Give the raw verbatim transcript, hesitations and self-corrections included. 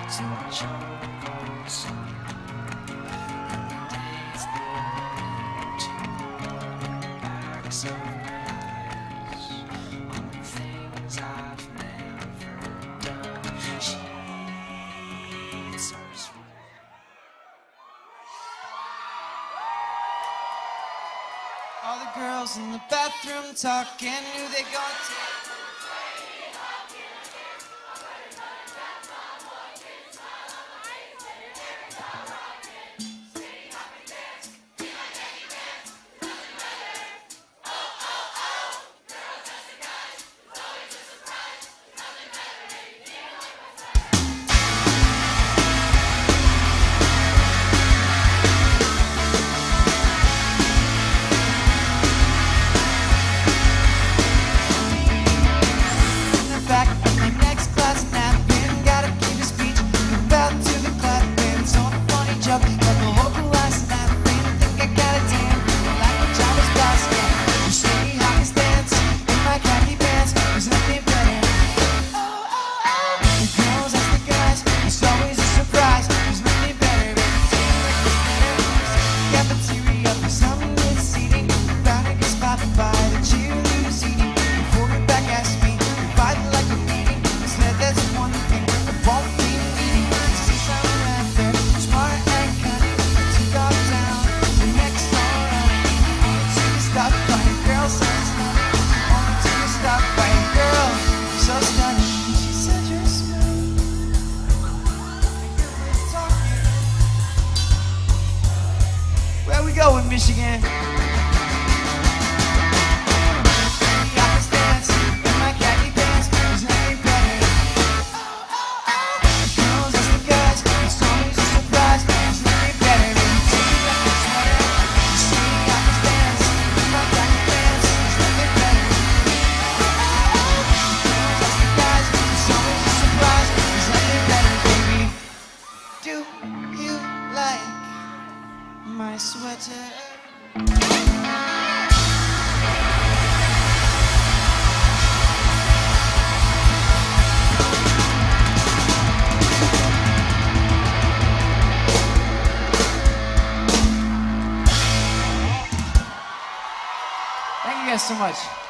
to a charcoal sun. Days go to backs of eyes on things I've never done. Sheets are sweet. All the girls in the bathroom talking, who they gonna take? Michigan. My sweater. Thank you guys so much.